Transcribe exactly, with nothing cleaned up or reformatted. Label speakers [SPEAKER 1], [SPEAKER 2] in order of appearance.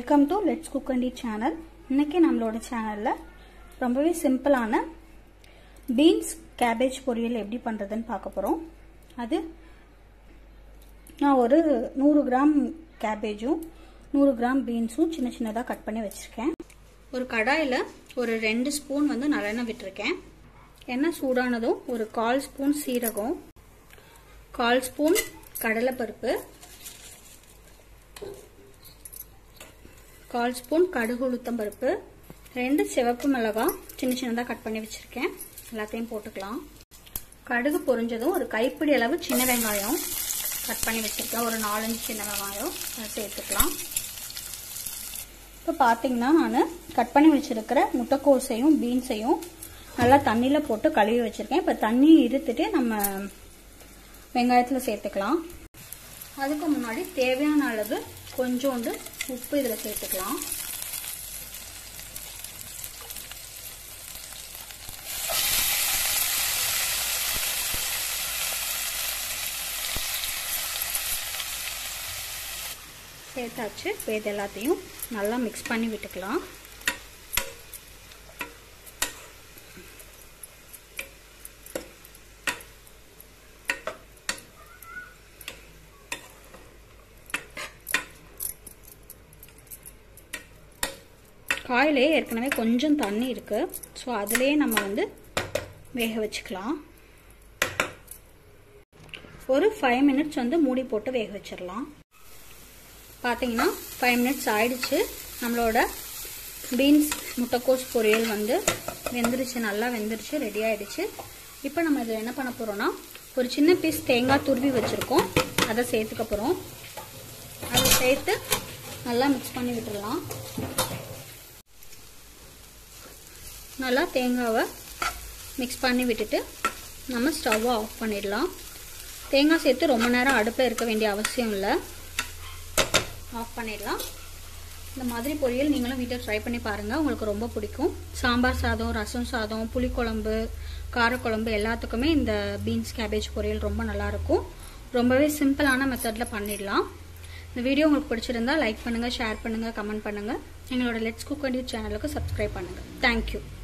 [SPEAKER 1] Welcome to let's cook and eat channel. இன்னைக்கு நம்மளோட சேனல்ல ரொம்பவே சிம்பிளான பீன்ஸ் கேபேஜ் பொரியல் எப்படி பண்றதுன்னு பார்க்க போறோம். அது நான் ஒரு நூறு கிராம் கேபேஜும் நூறு கிராம் பீன்ஸும் சின்ன சின்னதாக கட் பண்ணி வச்சிருக்கேன். ஒரு கடாயில் ஒரு ரெண்டு ஸ்பூன் வந்து நல்லெண்ணெய் விட்டுருக்கேன். எண்ணெய் சூடானதும் ஒரு கால் ஸ்பூன் சீரகம், கால் ஸ்பூன் கடலைப்பருப்பு, கால் ஸ்பூன் கடுகு உளுத்தம் பருப்பு, ரெண்டு சிவப்பு மிளகாய் சின்ன சின்னதாக கட் பண்ணி வச்சிருக்கேன். எல்லாத்தையும் போட்டுக்கலாம். கடுகு பொரிஞ்சதும் ஒரு கைப்பிடி அளவு சின்ன வெங்காயம் கட் பண்ணி வச்சிருக்கேன். ஒரு நாலஞ்சு சின்ன வெங்காயம் சேர்த்துக்கலாம். இப்போ பார்த்தீங்கன்னா நான் கட் பண்ணி வச்சிருக்கிற முட்டைக்கோஸையும் பீன்ஸையும் நல்லா தண்ணியில் போட்டு கழுவி வச்சிருக்கேன். இப்போ தண்ணி இருத்துட்டு நம்ம வெங்காயத்தில் சேர்த்துக்கலாம். அதுக்கு முன்னாடி தேவையான அளவு கொஞ்சோண்டு உப்பு இதில் சேர்த்துக்கலாம். சேர்த்தாச்சு. இப்போ இது எல்லாத்தையும் நல்லா மிக்ஸ் பண்ணி விட்டுக்கலாம். காயிலே ஏற்கனவே கொஞ்சம் தண்ணி இருக்கு. ஸோ அதுலேயே நம்ம வந்து வேக வச்சுக்கலாம். ஒரு ஃபைவ் மினிட்ஸ் வந்து மூடி போட்டு வேக வச்சிடலாம். பார்த்தீங்கன்னா ஃபைவ் மினிட்ஸ் ஆயிடுச்சு. நம்மளோட பீன்ஸ் முட்டைக்கோஸ் பொரியல் வந்து வெந்துருச்சு, நல்லா வெந்துருச்சு, ரெடி ஆயிடுச்சு. இப்போ நம்ம இதில் என்ன பண்ண போறோம்னா ஒரு சின்ன பீஸ் தேங்காய் துருவி வச்சிருக்கோம், அதை சேர்த்துக்க போறோம். அதை சேர்த்து நல்லா மிக்ஸ் பண்ணி விட்டுடலாம். நல்லா தேங்காவை மிக்ஸ் பண்ணி விட்டுட்டு நம்ம ஸ்டவ்வை ஆஃப் பண்ணிடலாம். தேங்காய் சேர்த்து ரொம்ப நேரம் அடுப்பில் இருக்க வேண்டிய அவசியம் இல்லை. ஆஃப் பண்ணிடலாம். இந்த மாதிரி பொரியல் நீங்களும் வீட்டில் ட்ரை பண்ணி பாருங்கள், உங்களுக்கு ரொம்ப பிடிக்கும். சாம்பார் சாதம், ரசம் சாதம், புளிக்குழம்பு, காரக்குழம்பு எல்லாத்துக்குமே இந்த பீன்ஸ் கேபேஜ் பொரியல் ரொம்ப நல்லாயிருக்கும். ரொம்பவே சிம்பிளான மெத்தடில் பண்ணிடலாம். இந்த வீடியோ உங்களுக்கு பிடிச்சிருந்தா லைக் பண்ணுங்கள், ஷேர் பண்ணுங்கள், கமெண்ட் பண்ணுங்கள். எங்களோட லெட்ஸ் குக் அண்ட் ஈட் சேனலுக்கு சப்ஸ்கிரைப் பண்ணுங்கள். தேங்க்யூ.